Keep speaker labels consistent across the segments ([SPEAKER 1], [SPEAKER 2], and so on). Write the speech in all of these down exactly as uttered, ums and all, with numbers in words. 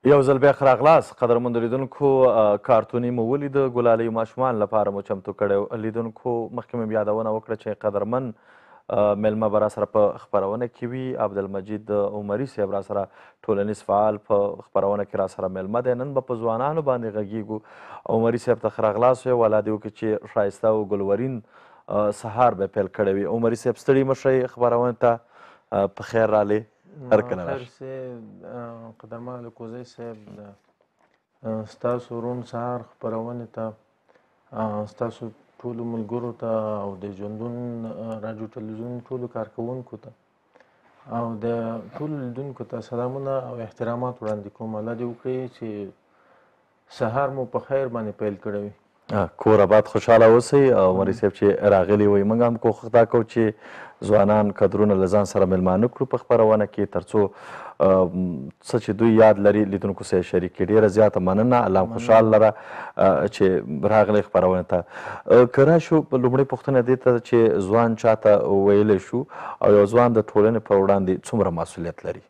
[SPEAKER 1] یو ځل بیا ښه راغلاست قدرمنو لیدونکو. کارتوني مو ولیده ګلالیو ماشومان لپاره مو چمتو کړی. لیدونکو مخکې مې یادونه وکړه چې قدرمن میلمه به راسره په خپرونه کې وي. عبدالمجید عمري صاحب راسره ټولنیز فعال په خپرونه کې راسره میلمه دی. نن به په ځوانانو باندې غږیږو. عمري صاحب ته ښه راغلاست وایو. الله دې وکړي چې ښایسته او ګلورین سهار به پیل کړی وي. عمري صاحب ستړي مه شئ، خپرونې ته په خیر رالی.
[SPEAKER 2] خیر صاحب، قدرمن الکوزی صاحب، ستاسو روڼ سهار خپرونې ته، ستاسو ټولو ملګرو ته او د ژوندون راډیو ټلویزیون ټولو کارکوونکو ته او د ټولو لیدونکو ته سلامونه او احترامات وړاندې کوم. الله دې وکړي چې سهار مو په خیر باندې پیل کړی وي.
[SPEAKER 1] کور آباد خوشحاله اوسئ. عمري صاحب چې راغلي وئ موږ هم کوښښ دا کوو چې ځوانان کدرونه له ځان سره میلمانه کړو په خپرونه کې تر څو څه چې دوی یاد لري لیدونکو سره یې شریک کړي. ډېره زیاته مننه. الله هم خوشحال لره چې راغلی خپرونې ته. که راشو لومړۍ پوښتنه دې ته چې ځوان چاته ویلی شو او یو ځوان د ټولنې پر وړاندې څومره مسؤلیت لري؟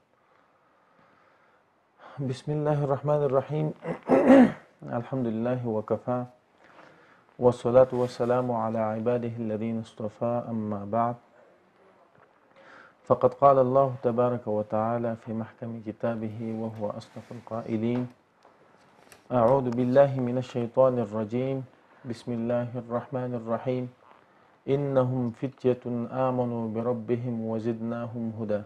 [SPEAKER 2] بسم الله الرحمن الرحیم. الحمد لله وکفا والصلاة والسلام على عباده الذين اصطفى. أما بعد فقد قال الله تبارك وتعالى في محكم كتابه وهو أصدق القائلين: أعوذ بالله من الشيطان الرجيم بسم الله الرحمن الرحيم إنهم فتية آمنوا بربهم وزدناهم هدى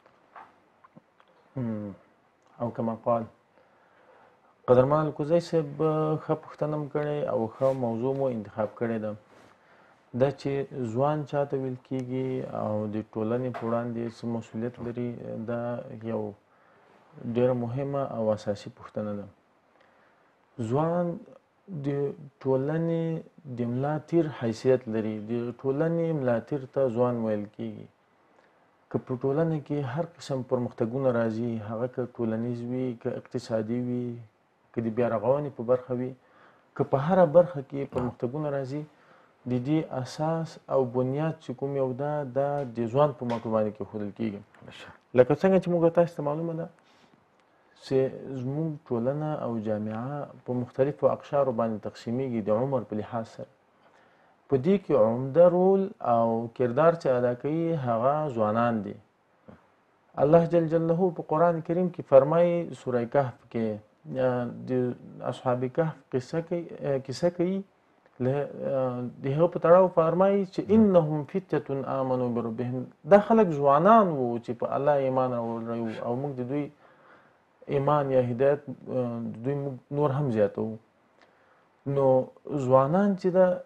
[SPEAKER 2] أو كما قال. قدرمن الکوزی صاحب ښه پوښتنه م کړې او ښه موضوع مو انتخاب کړې ده. دا چې ځوان چاته ویل کېږي او د ټولنې په وړاندې څه مسؤلیت لري، دا یو ډېره مهمه او اساسي پوښتنه ده. ځوان د ټولنې د ملا تیر حیثیت لري. د ټولنې ملا تیر ته ځوان ویل کېږي. که په ټولنه کې هر قسم پرمختګونه راځي، هغه که ټولنیز وي، که اقتصادي وي، که د بیا رغونې په برخه وي، که په هره برخه کې پرمختګونه راځي، د دې اساس او بنیاد چې کوم یو ده دا د ځوان په موقع باندې کېښودل کېږي. لکه څنګه چې موږ تاسو ته معلومه ده چې زموږ ټولنه او جامعه په مختلفو اقشارو باندې تقسیمیږي د عمر په لحاظ سره. په دې کې عمده رول او کردار چې ادا کوي هغه ځوانان دي. الله جل جلاله په قرآن کریم کې فرمایي، سوره کهف کې د اصحاب کهف قصه کوي کیسه کوي له د هغه په تړاو فرمایي چې انهم فتیة آمنوا بربهم. دا خلک ځوانان وو چې په الله ایمان راوړی او موږ د دوی ایمان یا هدایت د دوی نور هم زیاتوو. نو ځوانان چې دا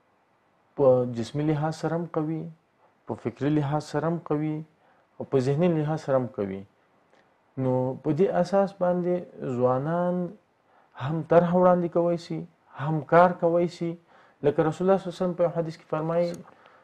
[SPEAKER 2] په جسمي لحاظ سره هم قوي، په فکري لحاظ سره هم قوي او په ذهني لحاظ سره هم قوي. نو په دې اساس باندې ځوانان هم طرح وړاندې کولی شي، هم کار کولی شي. لکه رسول الله صلی الله علیه وسلم په حدیث کې فرمایي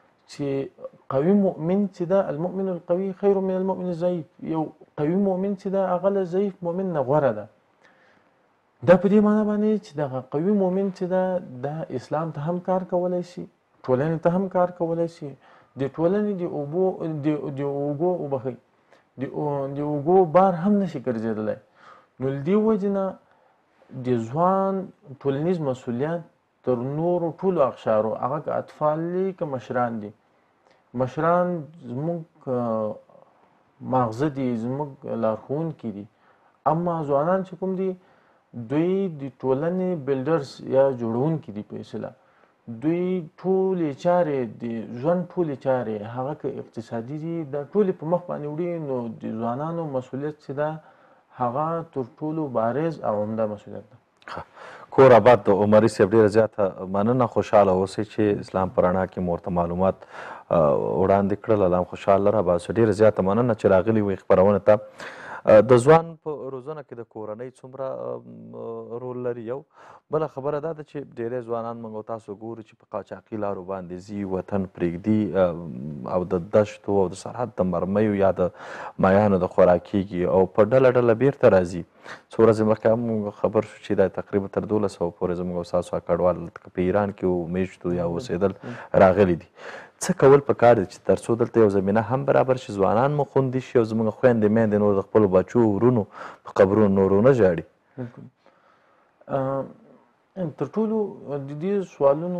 [SPEAKER 2] چې قوي مؤمن چې دا المؤمن القوي خیر من المؤمن الضعیف. یو قوي مؤمن چې دا هغه له ضعیف مؤمن نه غوره ده. دا په دې معنی باندې چې دغه قوي مؤمن چې دا د اسلام ته هم کار کولی شي، ټولنې ته هم کار کولی شي، د ټولنې د اوبو د اوږو وبخئ د اوږو بار هم نشي ګرځېدلی. نو له دې وجې نه د ځوان ټولنیز مسؤلیت تر نورو ټولو اقشارو، هغه که اطفال دي که مشران دي. مشران زموږ ماغزه دي، زموږ لارښوونکي دي. اما ځوانان چې کوم دي دوی د ټولنې بلډرز یا جوړونکي دي په اصطلاح. دوی ټولې چارې د ژوند ټولې چارې هغه که اقتصادي دي دا ټولې په مخ باندې وړي. نو د ځوانانو مسؤلیت چې ده هغه تر ټولو بارز او عمده مسؤلیت ده.
[SPEAKER 1] کور آباد د عمري صاحب ډېره زیاته مننه. خوشحاله اوسئ چې اسلام په رڼا کې مو ورته معلومات وړاندې کړل. الله هم خوشحال لره. باسه ډېره زیاته مننه چې راغلي وئ خپرونې ته. د ځوان په روزنه کې د کورنۍ څومره رول لري؟ یو بله خبره دا ده چې ډېری ځوانان موږ او تاسو ګورو چې په قاچاقي لارو باندې ځي، وطن پرېږدي او د دشتو او د سرحد د مرمیو یا د مایانو د خوراک کېږي او په ډله ډله بیرته راځي. څو ورځې مخکې هم خبر شو چې دا تقریبا تر دولس سوه پورې زموږ او ستاسو کډوال په ایران کې و میشتو یا اوسېدل راغلي دي. څه کول پکار دي چې تر څو دلته یو زمینه هم برابر شي، ځوانان مو خوندي شي او زموږ خویندې میندې نور د خپلو بچو ورونو په قبرونو نور ونه ژاړي؟
[SPEAKER 2] بالکل. تر ټولو د دې سوالونو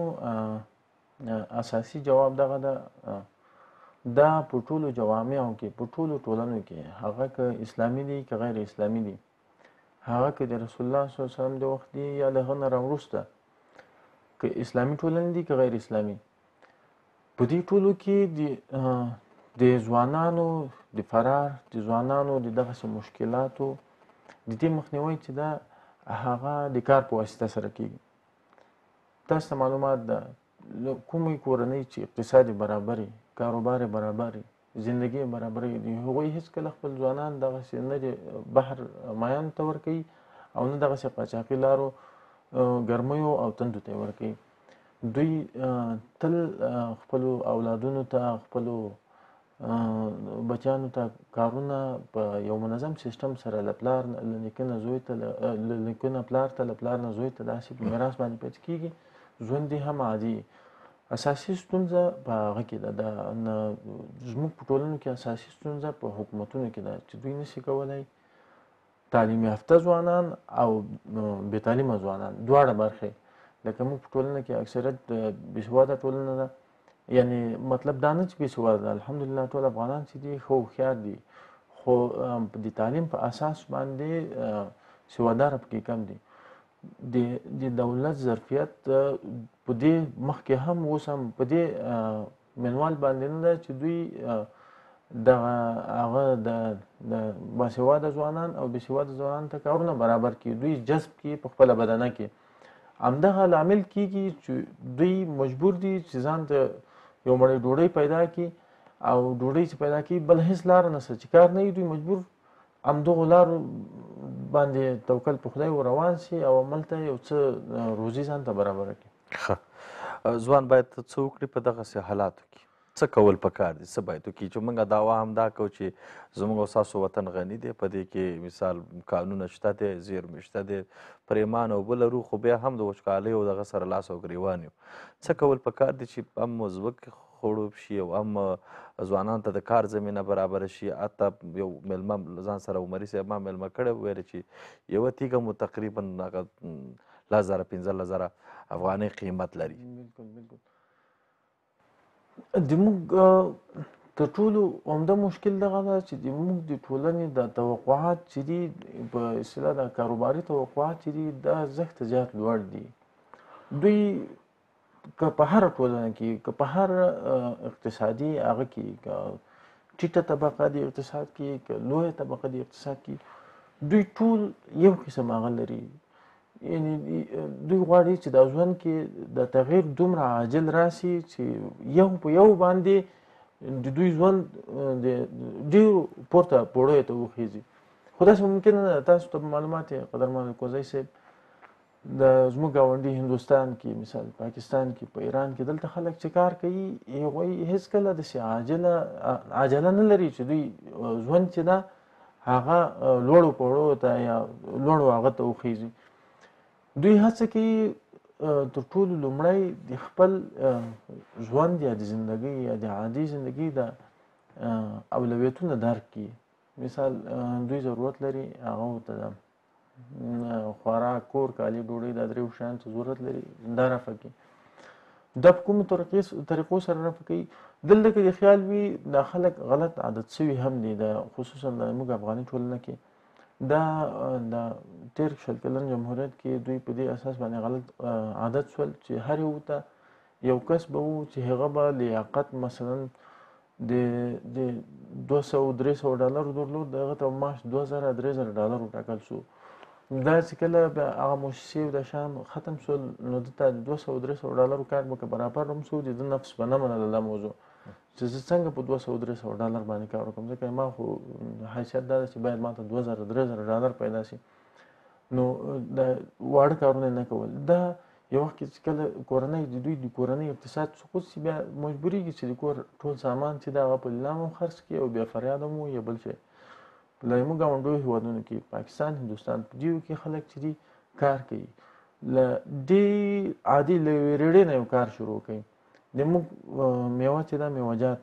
[SPEAKER 2] اساسي جواب دغه ده، دا په ټولو جوامعو کې په ټولو ټولنو کې هغه که اسلامي دي که غیر اسلامي دي، هغه که د رسول الله صلی الله علیه وسلم د وخت دي یا له هغه نه راوروسته، که اسلامي ټولنې دي که غیر اسلامي، په دې ټولو کې د د ځوانانو د فرار د ځوانانو د دغسې مشکلاتو د دې مخنیوی چې ده هغه د کار په واسطه سره کېږي. تاسو ته معلومات ده کومې کورنۍ چې اقتصاد برابر وي، کاروبار برابر وي، زندګي برابر وي، هغوی هېڅکله خپل ځوانان دغسې نه د بهر مایانو ته ورکوي او نه دغسې قاچاقي لارو ګرمیو او تندو ته یې ورکوي. دوی تل خپلو اولادونو ته خپلو بچیانو ته کارونه په یو منظم سیستم سره له پلار له نیکه نه زوی ته له نیکه نه پلار ته له پلار نه زوی ته داسې په میراث باندې پاتې کېږي. ژوند یې هم عادي. اساسي ستونزه په هغه کې ده، زموږ په ټولنو کې اساسي ستونزه په حکومتونو کې ده چې دوی نشي کولی تعلیم یافته ځوانان او بې تعلیمه ځوانان دواړه برخې، لکه موږ په ټولنه کې اکثریت بې سواده ټولنه ده، یعنی مطلب دا نه چې بې سواده ده، الحمدلله ټول افغانان چې دي ښه هوښیار دي، خو د تعلیم په اساس باندې سواداره پکې کم دي. د دولت ظرفیت په دې مخکې هم اوس هم په دې منوال باندې نه ده چې دوی دغه هغه د باسواده ځوانان او بېسواده ځوانانو ته کارونه برابر کړي، دوی جذب کړي په خپله بدنه کې. همدغه لامل کېږي چې دوی مجبور دي چې ځان ته یو مړۍ ډوډۍ پیدا کړي او ډوډۍ چې پیدا کړي بل هېڅ لاره نشته چې کار نه وي، دوی مجبور همدغو لارو باندې توکل په خدای روان شي او عملته یو څه روزي ځان ته برابره کړي.
[SPEAKER 1] ښه، ځوان باید څه وکړي په دغسې حالاتو کې؟ څه کول پکار دي؟ څه باید وکړي؟ چې موږ دعوا هم دا کوو چې زموږ او ستاسو وطن غني دی، په دې کې مثال کانونه شته دی، زیرمې شته دی، پرېمان اوبه لرو، خو بیا هم د وچکالۍ او دغه سره لاس او ګرېوان یو. څه کول پکار دي چې هم ځمکې خړوب شي او هم ځوانانو ته د کار زمینه برابره شي؟ حتی یو میلمه ځان سره عمري صاحب ما میلمه کړی ویل چې یوه تیږه مو تقریبا هغه لس زره پنځلس زره افغانۍ قیمت لري.
[SPEAKER 2] بالکل بالکل. زموږ تر ټولو عمده مشکل دغه ده چې زموږ د ټولنې د توقعات چې دي په اصطلاح د کاروباري توقعات چې دي دا زښته زیات لوړ دي. دوی که په هره ټولنه کې که په هر اقتصادي هغه کې که ټیټه طبقه د اقتصاد کې که لویه طبقه د اقتصاد کې دوی ټول یو قسم هغه لري، یعنی دوی غواړي چې دا ژوند کې د تغییر دومره عاجل راسي چې یو په یو باندې د دوی ژوند د ډېرو پورته پوړیو ته وخیږي. خو داسې ممکن نه ده. تاسو ته معلومات یې قدرمن الکوزی صاحب د زموږ ګاونډي هندوستان کې مثال پاکستان کې په ایران کې دلته خلک چې کار کوي هغوی هېڅکله داسې عاجله عجله نه لري چې دوی ژوند چې ده هغه لوړو پوړو ته یا لوړو هغه ته وخیږي. دوی هڅه کوي تر ټولو لومړی د خپل ژوند یا د زندګۍ یا د عادي زندګۍ د اولویتونه درک کړي. مثال دوی ضرورت لري هغه ورته خوراک، کور، کالي، ډوډۍ دا درېو شیانو ته ضرورت لري، دا رفع کړي. دا په کومو طریقو سره رفع کوي؟ دلته که د خیال وي دا خلک غلط عادت شوي هم دي، د خصوصا د موږ افغاني ټولنه کې دا د تېر شل کلن جمهوریت کې دوی په دې اساس باندې غلط عادت شول چې هر یو ته یو کس به و چې هغه به لیاقت مثلا د د دوه سوه درې سوه ډالرو درلود، د هغه ته معاش دوه زره درې زره ډالر وټاکل شو. دا چې کله بیا هغه موسسې او دا شیان ختم شول نو ده ته د دوه سوه درې سوه ډالرو کار به که برابر هم شو د ده نفس به نه منله دا موضوع چې زه څنګه په دوه سوه درې سوه ډالر باندې کار وکړم، ځکه ما خو حیثیت دا ده چې باید ما ته دوه زره درې زره ډالر پیدا شي. نو د واړه کارونه نه کول. دا یو وخت کې چې کله کورنۍ د دوی د کورنۍ اقتصاد سقوط شي بیا مجبورېږي چې د کور ټول سامان چې د هغه په لیلام هم خرڅ کړي او بیا فریاد هم ووایي یا بل شی. له زموږ ګاونډیو هېوادونو کې پاکستان، هندوستان په دېو کې خلک چې دي کار کوي، له ډېر عادي له یوې ریړې نه یو کار شروع کوي. زموږ میوه چې ده میوهجات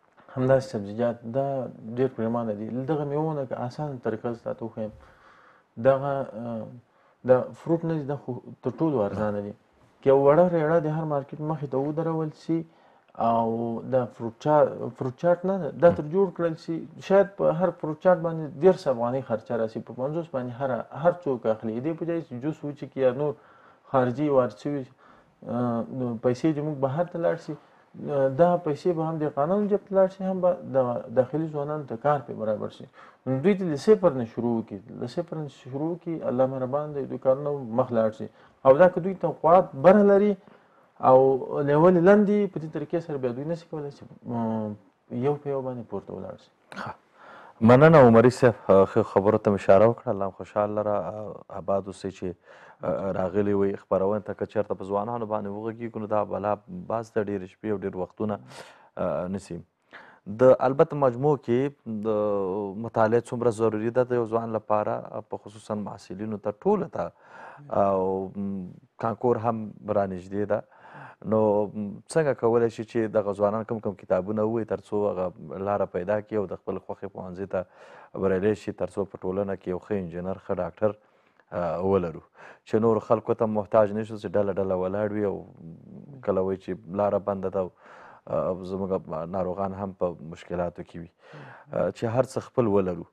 [SPEAKER 2] همداسې سبزیجات دا ډېر پرېمانه دي. له دغه میوو نه که اسانه طریقه زه تاته وښیم دغه د فروټ نه دي دا خو تر ټولو ارزانه دي که یو وړه ریړه د هر مارکیټ مخې ته ودرول سي او دا فروټ چاټ فروټ چاټ نه ده دا تر جوړ کړل سي شاید په هر فروټ چاټ باندې دېرش افغانۍ خرچه راسي په پنځوس باندې هر هر څوک اخلي دې په ځای چې جوس وچکي یا نور خارجي وارد شوي پیسې چې موږ بهر ته لاړ شي دا پیسې به هم د قانون جب ته لاړ شي هم به د داخلي ځوانانو ته کار پې برابر شي نو دوی ته د صفر نه شروع وکړي له صفر نه شروع وکړي الله مهربان دی دوی کارونه مخ لاړ شي او دا که دوی توقعات بره لري او لیولې لنډې په دې طریقې سره بیا دوی نشي کولی چې یو په یو باندې پورته ولاړ شي
[SPEAKER 1] مننه عمري صاحب ښه خبرو ته مې اشاره وکړه الله هم خوشحال لره آباد اوسئ چې راغلي وئ خپرونې ته که چېرته په ځوانانو باندې وغږېږو نو دا بلا بعض ته ډېرې شپې او ډېر وختونه نیسي د البته مجموع کې د مطالعه څومره ضروري ده د یو ځوان لپاره په خصوصا محصلینو ته ټولو ته او کانکور هم رانږدې ده نو څنګه کولی شي چې دغه ځوانان کم کم کتابونه ووایي تر څو هغه لاره پیدا کړي او د خپل خوښې پوهنځي ته بریالی شي تر څو په ټولنه کې یو ښه انجینر ښه ډاکټر ولرو چې نور خلکو ته محتاج نه شو چې ډله ډله ولاړ وي او کله وایي چې لاره بنده ده زموږ ناروغان هم په مشکلاتو کې وي چې هر څه خپل ولرو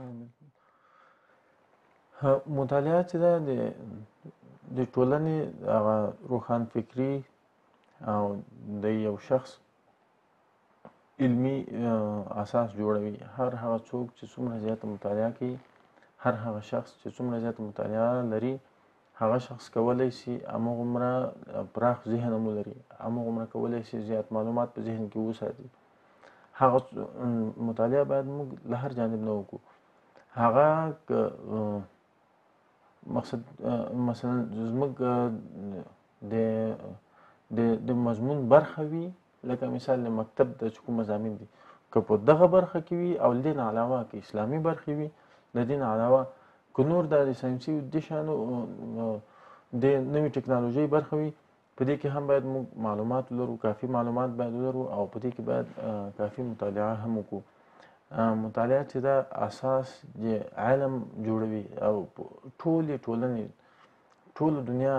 [SPEAKER 2] مطالعه چې ده د ټولنې هغه روښانفکري او د یو شخص علمي اساس جوړوي هر هغه څوک چې څومره زیاته مطالعه کوي هر هغه شخص چې څومره زیاته مطالعه لري هغه شخص کولی شي هماغومره پراخ ذهن هم ولري هماغومره کولی شي زیات معلومات په ذهن کې وساتي هغه مطالعه باید موږ له هر جانب نه وکړو هغه مقصد مثلا زموږ د د مضمون برخه وي لکه مثال د مکتب د چې کوم مضامین دي که په دغه برخه کې وي او له دې نه علاوه که اسلامي برخې وي له دې نه علاوه که نور د ساینسي د شانو د نوې ټکنالوژۍ برخه وي په دې کې هم باید موږ معلومات ولرو کافي معلومات باید ولرو او په دې کې باید کافي مطالعه هم وکړو مطالعه چې دا اساس د علم جوړوي او ټولې ټولنې ټوله دنیا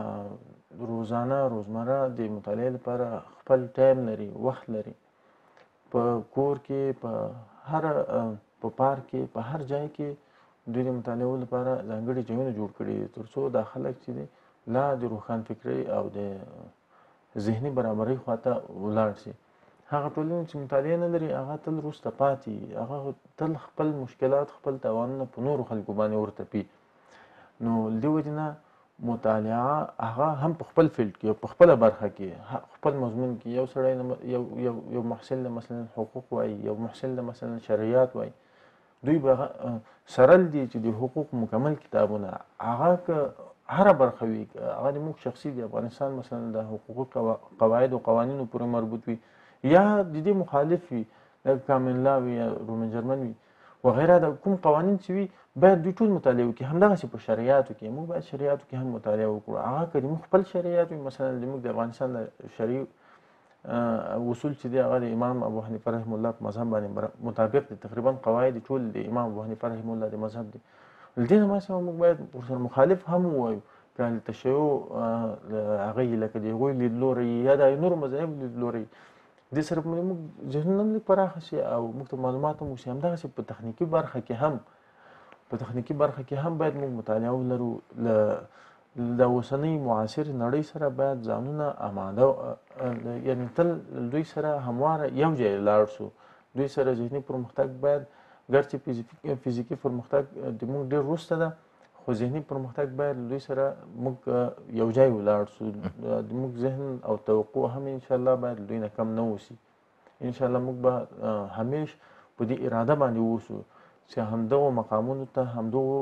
[SPEAKER 2] روزانه روزمره د مطالعې لپاره خپل ټایم لري وخت لري په کور کې په هر په پارک کې په هر ځای کې دوی د مطالعې لپاره ځانګړي ځایونه جوړ کړي دي تر څو دا خلک چې دي لا د روښانفکرۍ او د ذهني برابرۍ خواته ولاړ شي هغه ټولنې چې مطالعه نه لري هغه تل وروسته پاتې هغه تل خپل مشکلات خپل تاوانونه په نورو خلکو باندې ورتپي نو له دې وجې نه مطالعه هغه هم په خپل فیلډ کې په خپله برخه کې خپل مضمون کې یو سړی یو یو یو محصل د مثلا حقوق وایي یو محصل د مثلا شریعت وایي دوی به سرل دي چې د حقوق مکمل کتابونه هغه که هره برخه وي هغه د موږ شخصي د افغانستان مثلا د حقوقو قواعد او قوانینو پورې مربوط وي یا د دې مخالف وي لکه کامن لا وي یا رومن جرمن وي وغیره د کوم قوانین چې وي باید دوی ټول مطالعه وکړي همدغسې په شریعتو کې موږ باید شریعتو کې هم مطالعه وکړو هغه که زموږ خپل شریعت وي مثلا زموږ د افغانستان د شرعي اصول چې دی هغه د امام ابو حنیفه رحم الله په مذهب باندې مطابق دي تقریبا قواعد ټول د امام ابو حنیفه رحم الله د مذهب دي له دې نه ما سره موږ باید ورسره مخالف هم ووایو که د تشیع هغه لکه د هغوی لیدلوری یا د نورو مذاهبو لیدلوری دې سره موږ ذهنونه هم لږ پراخه شي او موږ ته معلومات هم وشي همدغسې په تخنیکي برخه کې هم په تخنیکي برخه کې هم باید موږ مطالعه ولرو د اوسنۍ معاصر نړۍ سره باید ځانونه اماده یعنې تل دوی سره همواره یو ځای لاړ شو دوی سره ذهني پرمختګ باید ګرچې فزیکي پرمختګ د موږ ډېر وروسته ده خو ذهني پرمختګ باید دوی سره موږ یو ځای ولاړ شو د موږ ذهن او توقع هم انشاءالله باید دوی نه کم نه اوسي انشاءالله موږ به همیش په دې اراده باندې اوسو چې همدغو مقامونو ته همدغو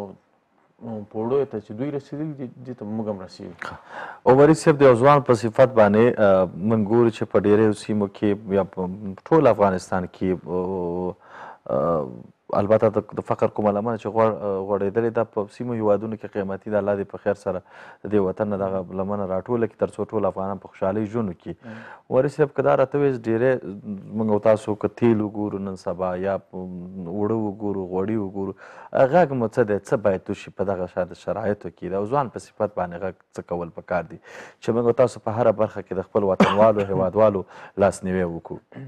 [SPEAKER 2] پوړو ته چې دوی رسېدلي دي دې ته موږ هم رسېږو
[SPEAKER 1] عمري صاحب د یو ځوان په صفت باندې موږ ګورو چې په ډېرو سیمو کې یا په ټول افغانستان کې البته د فقر کومه لمنه چې غوړېدلې ده په سیمو هیوادونو کې قیمتي ده. الله دې په خیر سره د دې وطن نه دغه لمنه راټوله کړي تر څو ټول افغانان په خوشحالۍ ژوند وکړي. وارث صاحب که دا راته ووایاست ډېری موږ او تاسو که تیل وګورو نن سبا یا اوړه وګورو غوړي وګورو غږ مو څه دی څه باید وشي په دغه شرایطو کې د ځوان په صفت باندې غږ څه کول پکار دي چې موږ او تاسو په هره برخه کې د خپل وطنوالو هیوادوالو لاسنیوی وکړو؟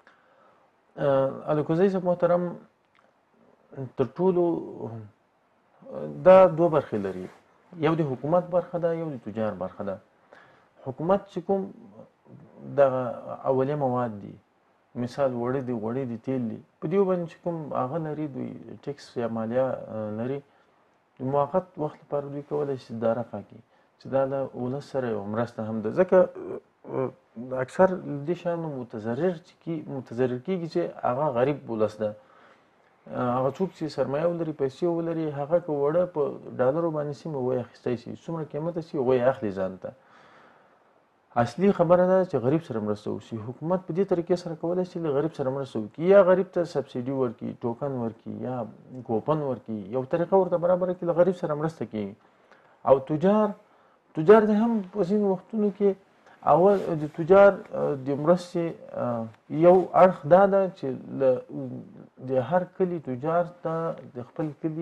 [SPEAKER 2] الکوزی صاحب محترم تر ټولو دا دوه برخې لري، یو د حکومت برخه ده یو د تجار برخه ده. حکومت چې کوم دغه اولیه مواد دي مثال وړه دي غوړي دي تیل دي په دې باندې چې کوم هغه لري دوی ټیکس یا مالیه لري د موقت وخت لپاره دوی کولی شي دا رفع کړي چې دا له ولس سره یوه مرسته هم ده. ځکه اکثر دې شیانو متضرر متضرر کېږي چې هغه غریب ولس ده. هغه څوک چې سرمایه ولري پیسې ولري هغه که وړه په ډالرو باندې سي وی اخیستی شي څومره قیمته سي وی اخلي ځان ته. اصلي خبره ده چې غریب سره مرسته وشي. حکومت په دې طریقې سره کولی شي له غریب سره مرسته وکړي، یا غریب ته سبسیډي ورکړي، ټوکن ورکړي یا کوپن ورکړي، یو طریقه ورته برابره کړي له غریب سره مرسته کېږي. او تجار تجار د هم په ځینو وختونو کې اول د تجار د مرستې یو اړخ دا ده چې د هر کلي تجار ته د خپل کلي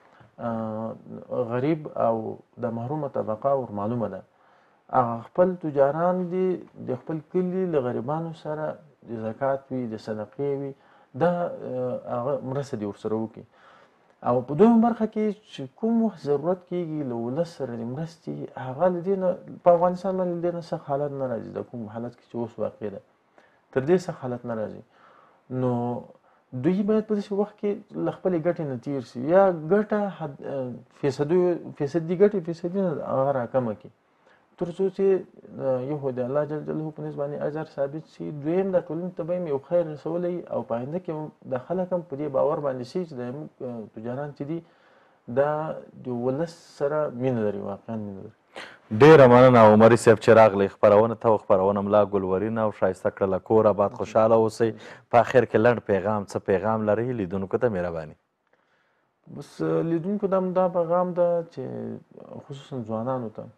[SPEAKER 2] غریب او د محرومه طبقه ور معلومه ده. هغه خپل تجاران دي د خپل کلي له غریبانو سره د زکات وي د صدقې وي دا هغه مرسته دي ورسره وکړي. او په دویمه برخه کې چې کوم وخت ضرورت کېږي له ولس سره د مرستې هغه له دې نه په افغانستان باندې له دې نه سخت حالت نه راځي. د کوم حالت کې چې اوس واقع ده تر دې سخت حالت نه راځي. نو دوی باید په داسې وخت کې له خپلې ګټې نه تېر شي یا ګټه فیصدي ګټې فیصدي نه هغه راکمه کړي تر څو چې یو خو د الله جل جلاله په نسبت باندې اجر ثابت شي، دویم د ټولنې ته به یې یو خیر رسولی او په آینده کې د خلک هم په دې باور باندې شي چې د تجاران چې دي دا د ولس سره مینه لري، واقعا مینه لري.
[SPEAKER 1] ډېره مننه عمري صاحب چې راغلی خپرونه ته. خپرونه ملا ګلورین او ښایسته کړله کور آباد خوشحاله اوسئ. په آخر کې لنډ پیغام څه پیغام لرئ لیدونکو ته مهرباني؟
[SPEAKER 2] بس لیدونکو ته همدا پیغام ده چې خصوصا ځوانانو ته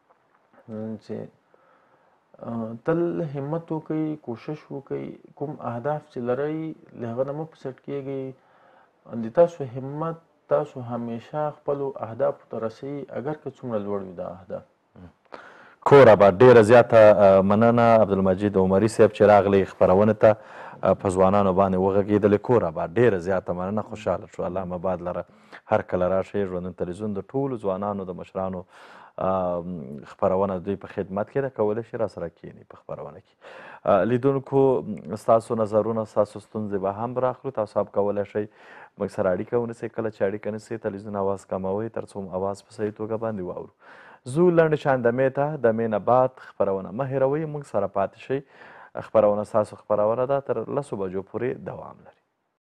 [SPEAKER 2] چې تل همت وکړئ، کوشش وکړئ، کوم اهداف چې لرئ له هغه نه مه په سټ کېږئ. د تاسو همت تاسو همیشه خپلو اهدافو ته رسوي اگر که څومره لوړ وي دا اهداف.
[SPEAKER 1] کور آباد ډېره زیاته مننه عبدالمجید عمري صاحب چې راغلی خپرونې ته په ځوانانو باندې وغږېدلی. کور آباد ډېره زیاته مننه، خوشحاله شو. الله مباد لره هر کله راشئ. ژوندون تلویزیون د ټولو ځوانانو د مشرانو خپرونه دوی په خدمت کې ده، کولی شي راسره کښېني په خپرونه کې. لیدونکو ستاسو نظرونه ستاسو ستونزې به هم راخلو، تاسو هم کولی شئ موږ سره اړیکه ونیسئ. کله چې اړیکه نیسئ تلویزیون اواز کموئ تر څو اواز په صحیح توګه باندې واورو. زو لنډ شان دمې ته دمې نه بعد خپرونه مه هېروئ، موږ سره پاتې شئ. خپرونه ستاسو خپرونه ده تر لسو بجو پورې دوام لري.